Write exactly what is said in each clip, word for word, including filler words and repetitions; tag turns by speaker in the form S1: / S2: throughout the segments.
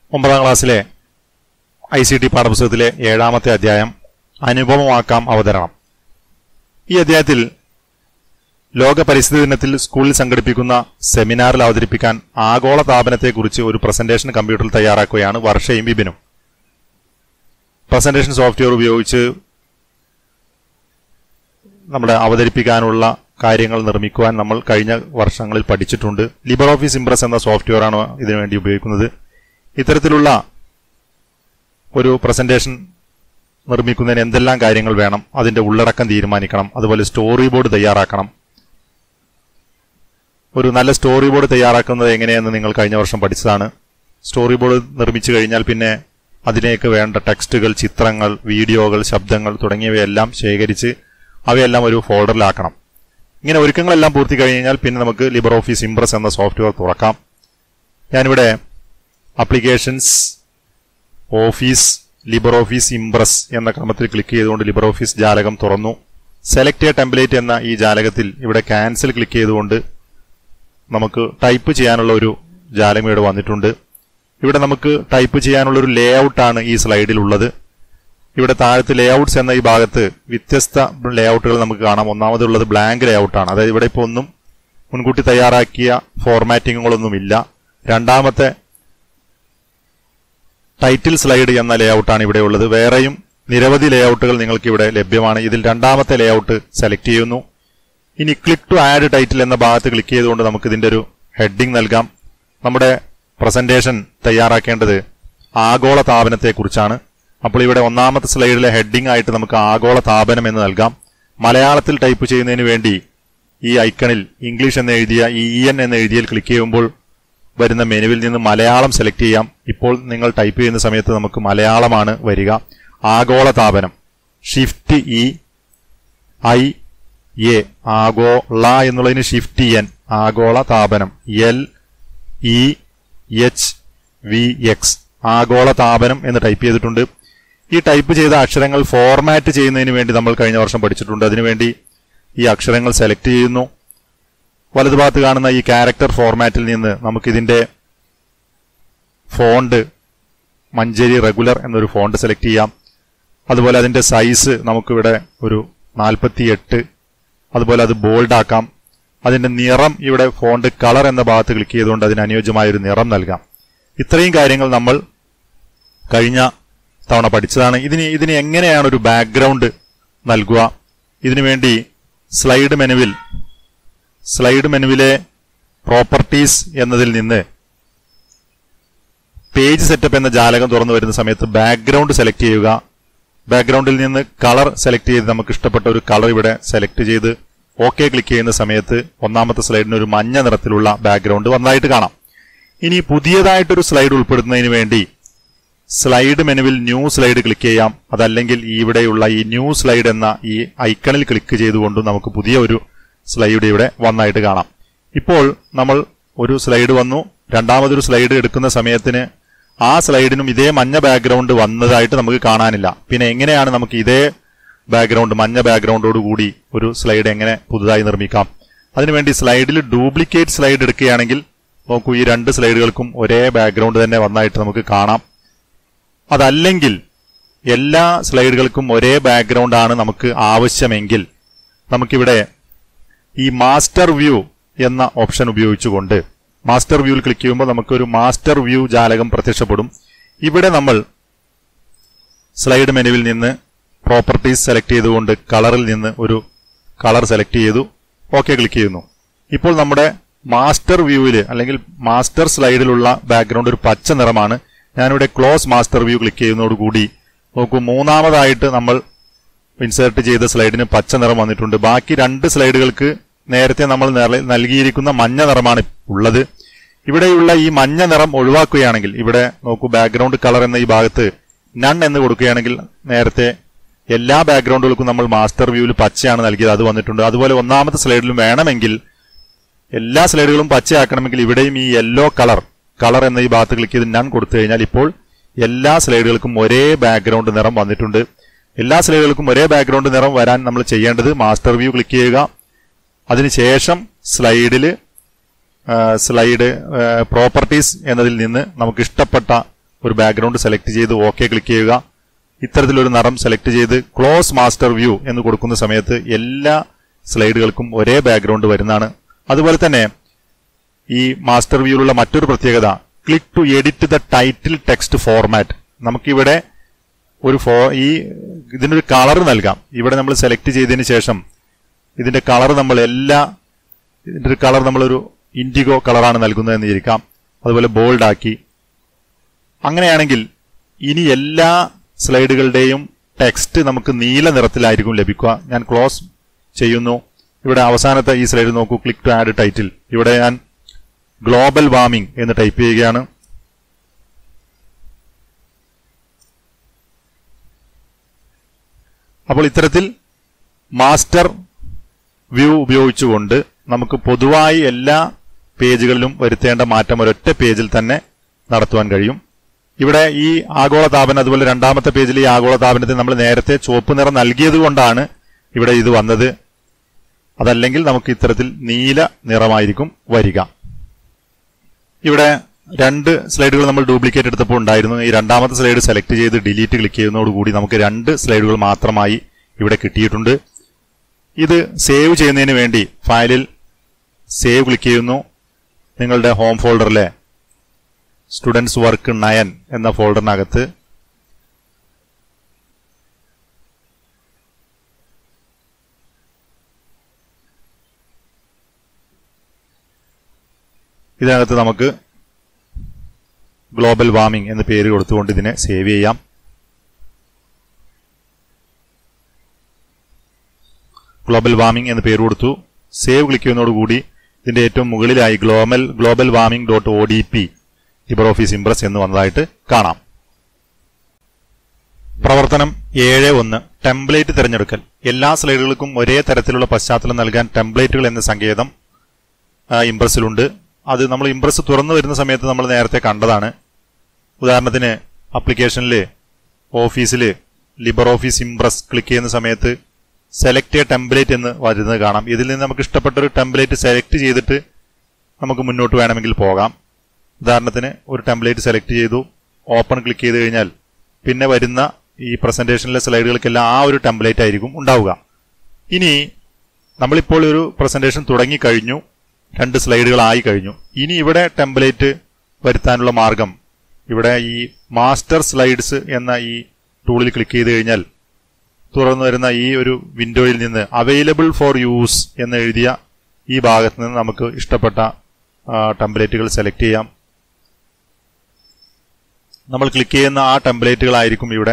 S1: ഒമ്പതാം ക്ലാസ്സിലെ I C T പാഠപുസ്തകത്തിലെ ഏഴാമത്തെ അധ്യായം അനുപമമാക്കാം അവതരണം. ഈ അധ്യായത്തിൽ ലോക പരിസ്ഥിതി ദിനത്തിൽ സ്കൂളിൽ സംഘടിപ്പിക്കുന്ന സെമിനാറിൽ അവതരിപ്പിക്കാൻ ആഗോള താപനത്തെക്കുറിച്ച് ഒരു പ്രസന്റേഷൻ കമ്പ്യൂട്ടറിൽ തയ്യാറാക്കുകയാണ് വർഷയും വിപിനും. പ്രസന്റേഷൻ സോഫ്റ്റ്വെയർ ഉപയോഗിച്ച് നമ്മുടെ അവതരിപ്പിക്കാനുള്ള കാര്യങ്ങൾ നിർമ്മിക്കുവാൻ നമ്മൾ കഴിഞ്ഞ വർഷങ്ങളിൽ പഠിച്ചിട്ടുണ്ട്. ലിബർ ഓഫീസ് ഇംപ്രസ് എന്ന സോഫ്റ്റ്വെയർ ആണ് ഇതിനുവേണ്ടി ഉപയോഗിക്കുന്നത്. ഇത്തരത്തിലുള്ള ഒരു പ്രസന്റേഷൻ നിർമ്മിക്കുന്നതിന് എന്തെല്ലാം കാര്യങ്ങൾ വേണം, അതിന്റെ ഉള്ളടക്കം തീരുമാനിക്കണം, അതുപോലെ സ്റ്റോറി ബോർഡ് തയ്യാറാക്കണം. ഒരു നല്ല സ്റ്റോറി ബോർഡ് തയ്യാറാക്കുന്നത് എങ്ങനെയെന്ന് നിങ്ങൾ കഴിഞ്ഞ വർഷം പഠിച്ചതാണ്. സ്റ്റോറി ബോർഡ് നിർമ്മിച്ചു കഴിഞ്ഞാൽ പിന്നെ അതിലേക്ക് വേണ്ട ടെക്സ്റ്റുകൾ, ചിത്രങ്ങൾ, വീഡിയോകൾ, ശബ്ദങ്ങൾ തുടങ്ങിയവയെല്ലാം ശേഖരിച്ച് അവയെല്ലാം ഒരു ഫോൾഡറിലാക്കണം. ഇങ്ങനെ ഒരുക്കങ്ങളെല്ലാം പൂർത്തി കഴിഞ്ഞാൽ പിന്നെ നമുക്ക് ലിബർ ഓഫീസ് ഇംപ്രസ് എന്ന സോഫ്റ്റ്വെയർ തുറക്കാം. ഞാനിവിടെ applications, office, LibreOffice Impress എന്ന ക്രമത്തിൽ ക്ലിക്ക് ചെയ്തുകൊണ്ട് ലിബർ ഓഫീസ് ജാലകം തുറന്നു. സെലക്ട് എ ടെംപ്ലേറ്റ് എന്ന ഈ ജാലകത്തിൽ ഇവിടെ ക്യാൻസൽ ക്ലിക്ക് ചെയ്തുകൊണ്ട് നമുക്ക് ടൈപ്പ് ചെയ്യാനുള്ള ഒരു ജാലകം ഇവിടെ വന്നിട്ടുണ്ട്. ഇവിടെ നമുക്ക് ടൈപ്പ് ചെയ്യാനുള്ള ഒരു ലേ ഔട്ടാണ് ഈ സ്ലൈഡിൽ ഉള്ളത്. ഇവിടെ താഴത്ത് ലേ ഔട്ട്സ് എന്ന ഈ ഭാഗത്ത് വ്യത്യസ്ത ലേ ഔട്ടുകൾ നമുക്ക് കാണാം. ഒന്നാമതുള്ളത് ബ്ലാങ്ക് ലേ ഔട്ടാണ്, അതായത് ഇവിടെ ഇപ്പോൾ ഒന്നും മുൻകൂട്ടി തയ്യാറാക്കിയ ഫോർമാറ്റിങ്ങുകളൊന്നുമില്ല. രണ്ടാമത്തെ ടൈറ്റിൽ സ്ലൈഡ് എന്ന ലേ ഔട്ടാണ് ഇവിടെ ഉള്ളത്. വേറെയും നിരവധി ലേ ഔട്ടുകൾ നിങ്ങൾക്ക് ഇവിടെ ലഭ്യമാണ്. ഇതിൽ രണ്ടാമത്തെ ലേ ഔട്ട് സെലക്ട് ചെയ്യുന്നു. ഇനി ക്ലിക്ക് ടു ആഡ് ടൈറ്റിൽ എന്ന ഭാഗത്ത് ക്ലിക്ക് ചെയ്തുകൊണ്ട് നമുക്ക് ഇതിന്റെ ഒരു ഹെഡിങ് നൽകാം. നമ്മുടെ പ്രസന്റേഷൻ തയ്യാറാക്കേണ്ടത് ആഗോള താപനത്തെക്കുറിച്ചാണ്. അപ്പോൾ ഇവിടെ ഒന്നാമത്തെ സ്ലൈഡിലെ ഹെഡിങ് ആയിട്ട് നമുക്ക് ആഗോള താപനം എന്ന് നൽകാം. മലയാളത്തിൽ ടൈപ്പ് ചെയ്യുന്നതിന് വേണ്ടി ഈ ഐക്കണിൽ ഇംഗ്ലീഷ് എന്ന് എഴുതിയ ഇ എൻ എന്ന് എഴുതിയാൽ ക്ലിക്ക് ചെയ്യുമ്പോൾ വരുന്ന മെനുവിൽ നിന്ന് മലയാളം സെലക്ട് ചെയ്യാം. ഇപ്പോൾ നിങ്ങൾ ടൈപ്പ് ചെയ്യുന്ന സമയത്ത് നമുക്ക് മലയാളമാണ് വരിക. ആഗോള താപനം, ഷിഫ്റ്റ് ഇ ഐ എ, ആഗോള എന്നുള്ളതിന് ഷിഫ്റ്റ് എൻ, ആഗോള താപനം, L E H V X, ആഗോള താപനം എന്ന് ടൈപ്പ് ചെയ്തിട്ടുണ്ട്. ഈ ടൈപ്പ് ചെയ്ത അക്ഷരങ്ങൾ ഫോർമാറ്റ് ചെയ്യുന്നതിന് വേണ്ടി നമ്മൾ കഴിഞ്ഞ വർഷം പഠിച്ചിട്ടുണ്ട്. അതിനുവേണ്ടി ഈ അക്ഷരങ്ങൾ സെലക്ട് ചെയ്യുന്നു. വലതുഭാഗത്ത് കാണുന്ന ഈ ക്യാരക്ടർ ഫോർമാറ്റിൽ നിന്ന് നമുക്കിതിന്റെ ഫോണ്ട് മഞ്ചേരി റെഗുലർ എന്നൊരു ഫോണ്ട് സെലക്ട് ചെയ്യാം. അതുപോലെ അതിന്റെ സൈസ് നമുക്കിവിടെ ഒരു നാൽപ്പത്തി എട്ട്, അതുപോലെ അത് ബോൾഡ് ആക്കാം. അതിന്റെ നിറം ഇവിടെ ഫോണ്ട് കളർ എന്ന ഭാഗത്ത് ക്ലിക്ക് ചെയ്തുകൊണ്ട് അതിന് അനുയോജ്യമായ ഒരു നിറം നൽകാം. ഇത്രയും കാര്യങ്ങൾ നമ്മൾ കഴിഞ്ഞ തവണ പഠിച്ചതാണ്. ഇതിന് ഇതിന് എങ്ങനെയാണ് ഒരു ബാക്ക്ഗ്രൗണ്ട് നൽകുക? ഇതിനുവേണ്ടി സ്ലൈഡ് മെനുവിൽ സ്ലൈഡ് മെനുവിലെ പ്രോപ്പർട്ടീസ് എന്നതിൽ നിന്ന് പേജ് സെറ്റപ്പ് എന്ന ജാലകം തുറന്നു വരുന്ന സമയത്ത് ബാക്ക്ഗ്രൗണ്ട് സെലക്ട് ചെയ്യുക. ബാക്ക്ഗ്രൗണ്ടിൽ നിന്ന് കളർ സെലക്ട് ചെയ്ത് നമുക്ക് ഇഷ്ടപ്പെട്ട ഒരു കളർ ഇവിടെ സെലക്ട് ചെയ്ത് ഓക്കെ ക്ലിക്ക് ചെയ്യുന്ന സമയത്ത് ഒന്നാമത്തെ സ്ലൈഡിന് ഒരു മഞ്ഞ നിറത്തിലുള്ള ബാക്ക്ഗ്രൗണ്ട് വന്നതായിട്ട് കാണാം. ഇനി പുതിയതായിട്ടൊരു സ്ലൈഡ് ഉൾപ്പെടുത്തുന്നതിന് വേണ്ടി സ്ലൈഡ് മെനുവിൽ ന്യൂ സ്ലൈഡ് ക്ലിക്ക് ചെയ്യാം. അതല്ലെങ്കിൽ ഇവിടെയുള്ള ഈ ന്യൂ സ്ലൈഡ് എന്ന ഈ ഐക്കണിൽ ക്ലിക്ക് ചെയ്തുകൊണ്ടും നമുക്ക് പുതിയ ഒരു സ്ലൈഡ് ഇവിടെ വന്നായിട്ട് കാണാം. ഇപ്പോൾ നമ്മൾ ഒരു സ്ലൈഡ് വന്നു, രണ്ടാമതൊരു സ്ലൈഡ് എടുക്കുന്ന സമയത്തിന് ആ സ്ലൈഡിനും ഇതേ മഞ്ഞ ബാക്ക്ഗ്രൗണ്ട് വന്നതായിട്ട് നമുക്ക് കാണാനില്ല. പിന്നെ എങ്ങനെയാണ് നമുക്ക് ഇതേ ബാക്ക്ഗ്രൗണ്ട്, മഞ്ഞ ബാക്ക്ഗ്രൗണ്ടോട് കൂടി ഒരു സ്ലൈഡ് എങ്ങനെ പുതുതായി നിർമ്മിക്കാം? അതിനുവേണ്ടി സ്ലൈഡിൽ ഡ്യൂപ്ലിക്കേറ്റ് സ്ലൈഡ് എടുക്കുകയാണെങ്കിൽ നോക്കൂ, ഈ രണ്ട് സ്ലൈഡുകൾക്കും ഒരേ ബാക്ക്ഗ്രൗണ്ട് തന്നെ വന്നായിട്ട് നമുക്ക് കാണാം. അതല്ലെങ്കിൽ എല്ലാ സ്ലൈഡുകൾക്കും ഒരേ ബാക്ക്ഗ്രൗണ്ട് ആണ് നമുക്ക് ആവശ്യമെങ്കിൽ നമുക്കിവിടെ ഈ മാസ്റ്റർ വ്യൂ എന്ന ഓപ്ഷൻ ഉപയോഗിച്ചുകൊണ്ട് മാസ്റ്റർ വ്യൂവിൽ ക്ലിക്ക് ചെയ്യുമ്പോൾ നമുക്കൊരു മാസ്റ്റർ വ്യൂ ജാലകം പ്രത്യക്ഷപ്പെടും. ഇവിടെ നമ്മൾ സ്ലൈഡ് മെനുവിൽ നിന്ന് പ്രോപ്പർട്ടീസ് സെലക്ട് ചെയ്തുകൊണ്ട് കളറിൽ നിന്ന് ഒരു കളർ സെലക്ട് ചെയ്തു ഓക്കെ ക്ലിക്ക് ചെയ്യുന്നു. ഇപ്പോൾ നമ്മുടെ മാസ്റ്റർ വ്യൂവിൽ അല്ലെങ്കിൽ മാസ്റ്റർ സ്ലൈഡിലുള്ള ബാക്ക്ഗ്രൗണ്ട് ഒരു പച്ച നിറമാണ്. ഞാനിവിടെ ക്ലോസ് മാസ്റ്റർ വ്യൂ ക്ലിക്ക് ചെയ്യുന്നതോടുകൂടി നോക്കൂ, മൂന്നാമതായിട്ട് നമ്മൾ ഇൻസേർട്ട് ചെയ്ത സ്ലൈഡിന് പച്ച നിറം വന്നിട്ടുണ്ട്. ബാക്കി രണ്ട് സ്ലൈഡുകൾക്ക് നേരത്തെ നമ്മൾ നൽകിയിരിക്കുന്ന മഞ്ഞ നിറമാണ് ഉള്ളത്. ഇവിടെയുള്ള ഈ മഞ്ഞ നിറം ഒഴിവാക്കുകയാണെങ്കിൽ ഇവിടെ നോക്കൂ, ബാക്ക്ഗ്രൗണ്ട് കളർ എന്ന ഈ ഭാഗത്ത് നൺ എന്ന് കൊടുക്കുകയാണെങ്കിൽ നേരത്തെ എല്ലാ ബാക്ക്ഗ്രൗണ്ടുകൾക്കും നമ്മൾ മാസ്റ്റർ വ്യൂവിൽ പച്ചയാണ് നൽകിയത്, അത് വന്നിട്ടുണ്ട്. അതുപോലെ ഒന്നാമത്തെ സ്ലൈഡിലും വേണമെങ്കിൽ എല്ലാ സ്ലൈഡുകളും പച്ചയാക്കണമെങ്കിൽ ഇവിടെയും ഈ യെല്ലോ കളർ കളർ എന്ന ഈ ഭാഗത്ത് ക്ലിക്ക് ചെയ്ത് നൺ കൊടുത്തു കഴിഞ്ഞാൽ ഇപ്പോൾ എല്ലാ സ്ലൈഡുകൾക്കും ഒരേ ബാക്ക്ഗ്രൗണ്ട് നിറം വന്നിട്ടുണ്ട്. എല്ലാ സ്ലൈഡുകൾക്കും ഒരേ ബാക്ക്ഗ്രൗണ്ട് നിറം വരാൻ നമ്മൾ ചെയ്യേണ്ടത് മാസ്റ്റർ വ്യൂ ക്ലിക്ക് ചെയ്യുക. അതിനുശേഷം സ്ലൈഡില് സ്ലൈഡ് പ്രോപ്പർട്ടീസ് എന്നതിൽ നിന്ന് നമുക്ക് ഇഷ്ടപ്പെട്ട ഒരു ബാക്ക്ഗ്രൗണ്ട് സെലക്ട് ചെയ്ത് ഓക്കെ ക്ലിക്ക് ചെയ്യുക. ഇത്തരത്തിലൊരു നിറം സെലക്ട് ചെയ്ത് ക്ലോസ് മാസ്റ്റർ വ്യൂ എന്ന് കൊടുക്കുന്ന സമയത്ത് എല്ലാ സ്ലൈഡുകൾക്കും ഒരേ ബാക്ക്ഗ്രൗണ്ട് വരുന്നതാണ്. അതുപോലെ തന്നെ ഈ മാസ്റ്റർ വ്യൂയിലുള്ള മറ്റൊരു പ്രത്യേകത, click to edit the title text format. നമുക്കിവിടെ ഒരു ഫോ ഈ ഇതിനൊരു കളർ നൽകാം. ഇവിടെ നമ്മൾ സെലക്ട് ചെയ്തതിന് ശേഷം ഇതിന്റെ കളർ നമ്മൾ എല്ലാ ഇതിന്റെ ഒരു കളർ നമ്മളൊരു ഇൻഡിഗോ കളറാണ് നൽകുന്നതെന്ന് വിചാരിക്കാം. അതുപോലെ ബോൾഡ് ആക്കി. അങ്ങനെയാണെങ്കിൽ ഇനി എല്ലാ സ്ലൈഡുകളുടെയും ടെക്സ്റ്റ് നമുക്ക് നീല നിറത്തിലായിരിക്കും ലഭിക്കുക. ഞാൻ ക്ലോസ് ചെയ്യുന്നു. ഇവിടെ അവസാനത്തെ ഈ സ്ലൈഡ് നോക്കൂ, ക്ലിക്ക് ടു ആഡ് ടൈറ്റിൽ. ഇവിടെ ഞാൻ ഗ്ലോബൽ വാർമിംഗ് എന്ന് ടൈപ്പ് ചെയ്യുകയാണ്. അപ്പോൾ ഇത്തരത്തിൽ മാസ്റ്റർ വ്യൂ ഉപയോഗിച്ചുകൊണ്ട് നമുക്ക് പൊതുവായി എല്ലാ പേജുകളിലും വരുത്തേണ്ട മാറ്റം ഒരൊറ്റ പേജിൽ തന്നെ നടത്തുവാൻ കഴിയും. ഇവിടെ ഈ ആഗോളതാപനം, അതുപോലെ രണ്ടാമത്തെ പേജിൽ ഈ ആഗോളതാപനത്തിന് നമ്മൾ നേരത്തെ ചുവപ്പ് നിറം നൽകിയത് കൊണ്ടാണ് ഇവിടെ ഇത് വന്നത്. അതല്ലെങ്കിൽ നമുക്ക് ഇത്തരത്തിൽ നീല നിറമായിരിക്കും വരിക. ഇവിടെ രണ്ട് സ്ലൈഡുകൾ നമ്മൾ ഡ്യൂപ്ലിക്കേറ്റ് എടുത്തപ്പോൾ ഉണ്ടായിരുന്നു. ഈ രണ്ടാമത്തെ സ്ലൈഡ് സെലക്ട് ചെയ്ത് ഡിലീറ്റ് ക്ലിക്ക് ചെയ്യുന്നതോടുകൂടി നമുക്ക് രണ്ട് സ്ലൈഡുകൾ മാത്രമായി ഇവിടെ കിട്ടിയിട്ടുണ്ട്. ഇത് സേവ് ചെയ്യുന്നതിന് വേണ്ടി ഫയലിൽ സേവ് ക്ലിക്ക് ചെയ്യുന്നു. നിങ്ങളുടെ ഹോം ഫോൾഡറിലെ സ്റ്റുഡൻസ് വർക്ക് നയൻ എന്ന ഫോൾഡറിനകത്ത് ഇതിനകത്ത് നമുക്ക് ഗ്ലോബൽ വാർമിംഗ് എന്ന പേര് കൊടുത്തുകൊണ്ട് ഇതിനെ സേവ് ചെയ്യാം. ഗ്ലോബൽ വാർമിംഗ് എന്ന് പേര് കൊടുത്തു. സേവ് ക്ലിക്ക് ചെയ്യുന്നതോടുകൂടി ഇതിന്റെ ഏറ്റവും മുകളിലായി global global warming dot O D P LibreOffice Impress എന്ന് വന്നതായിട്ട് കാണാം. പ്രവർത്തനം ഏഴ് ഒന്ന് ടെംപ്ലേറ്റ് തിരഞ്ഞെടുക്കൽ. എല്ലാ സ്ലൈഡുകൾക്കും ഒരേ തരത്തിലുള്ള പശ്ചാത്തലം നൽകാൻ ടെംപ്ലേറ്റുകൾ എന്ന സങ്കേതം ഇംപ്രസിലുണ്ട്. അത് നമ്മൾ ഇംപ്രസ് തുറന്നു വരുന്ന സമയത്ത് നമ്മൾ നേരത്തെ കണ്ടതാണ്. ഉദാഹരണത്തിന് ആപ്ലിക്കേഷനിൽ ഓഫീസിൽ ലിബർ ഓഫീസ് ഇംപ്രസ് ക്ലിക്ക് ചെയ്യുന്ന സമയത്ത് സെലക്ട് എ ടെംപ്ലേറ്റ് എന്ന് വരുന്നത് കാണാം. ഇതിൽ നിന്ന് നമുക്ക് ഇഷ്ടപ്പെട്ട ഒരു ടെംപ്ലേറ്റ് സെലക്ട് ചെയ്തിട്ട് നമുക്ക് മുന്നോട്ട് വേണമെങ്കിൽ പോകാം. ഉദാഹരണത്തിന് ഒരു ടെംപ്ലേറ്റ് സെലക്ട് ചെയ്തു, ഓപ്പൺ ക്ലിക്ക് ചെയ്ത് കഴിഞ്ഞാൽ പിന്നെ വരുന്ന ഈ പ്രസന്റേഷനിലെ സ്ലൈഡുകൾക്കെല്ലാം ആ ഒരു ടെംപ്ലേറ്റ് ആയിരിക്കും ഉണ്ടാവുക. ഇനി നമ്മളിപ്പോൾ ഒരു പ്രസന്റേഷൻ തുടങ്ങിക്കഴിഞ്ഞു, രണ്ട് സ്ലൈഡുകളായി കഴിഞ്ഞു. ഇനി ഇവിടെ ടെംപ്ലേറ്റ് വരുത്താനുള്ള മാർഗം, ഇവിടെ ഈ മാസ്റ്റർ സ്ലൈഡ്സ് എന്ന ഈ ടൂളിൽ ക്ലിക്ക് ചെയ്ത് കഴിഞ്ഞാൽ തുറന്നു വരുന്ന ഈ ഒരു വിൻഡോയിൽ നിന്ന് അവൈലബിൾ ഫോർ യൂസ് എന്ന് എഴുതിയ ഈ ഭാഗത്ത് നിന്ന് നമുക്ക് ഇഷ്ടപ്പെട്ട ടെംപ്ലേറ്റുകൾ സെലക്ട് ചെയ്യാം. നമ്മൾ ക്ലിക്ക് ചെയ്യുന്ന ആ ടെംപ്ലേറ്റുകളായിരിക്കും ഇവിടെ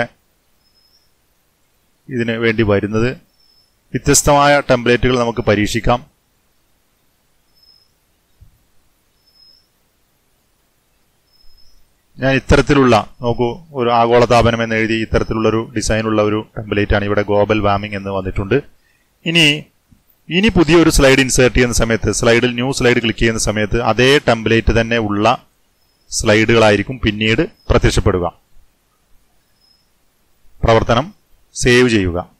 S1: ഇതിന് വേണ്ടി വരുന്നത്. വ്യത്യസ്തമായ ടെംപ്ലേറ്റുകൾ നമുക്ക് പരീക്ഷിക്കാം. ഞാൻ ഇത്തരത്തിലുള്ള നോക്കൂ, ഒരു ആഗോളതാപനം എന്ന് എഴുതി ഇത്തരത്തിലുള്ള ഒരു ഡിസൈനുള്ള ഒരു ടെംപ്ലേറ്റ് ആണ് ഇവിടെ ഗ്ലോബൽ വാർമിംഗ് എന്ന് വന്നിട്ടുണ്ട്. ഇനി ഇനി പുതിയൊരു സ്ലൈഡ് ഇൻസേർട്ട് ചെയ്യുന്ന സമയത്ത് സ്ലൈഡിൽ ന്യൂ സ്ലൈഡ് ക്ലിക്ക് ചെയ്യുന്ന സമയത്ത് അതേ ടെംപ്ലേറ്റ് തന്നെ ഉള്ള സ്ലൈഡുകളായിരിക്കും പിന്നീട് പ്രത്യക്ഷപ്പെടുക. പ്രവർത്തനം സേവ് ചെയ്യുക.